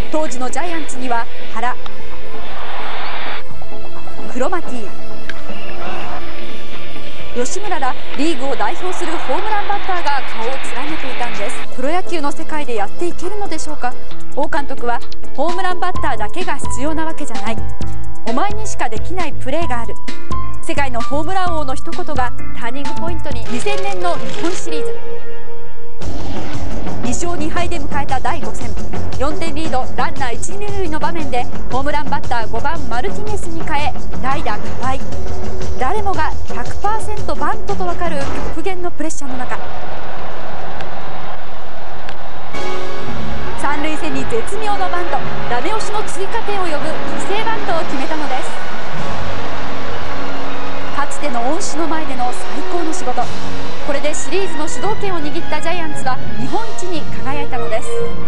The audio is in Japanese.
当時のジャイアンツには原、クロマティ、吉村らリーグを代表するホームランバッターが顔を連ねていたんです。プロ野球の世界でやっていけるのでしょうか。王監督は、ホームランバッターだけが必要なわけじゃない、お前にしかできないプレーがある、世界のホームラン王の一言がターニングポイントに。2000年の日本シリーズ2勝2敗で迎えた第5戦、4点リード、ランナー1、2塁の場面でホームランバッター5番マルティネスに変え、代打河合。誰もが 100% バントと分かる極限のプレッシャーの中、三塁線に絶妙のバント、ダメ押しの追加点を呼ぶ犠牲バントを決めたのです。かつての恩師の前での最高の仕事、これでシリーズの主導権を握ったジャイアンツは日本一に輝いたのです。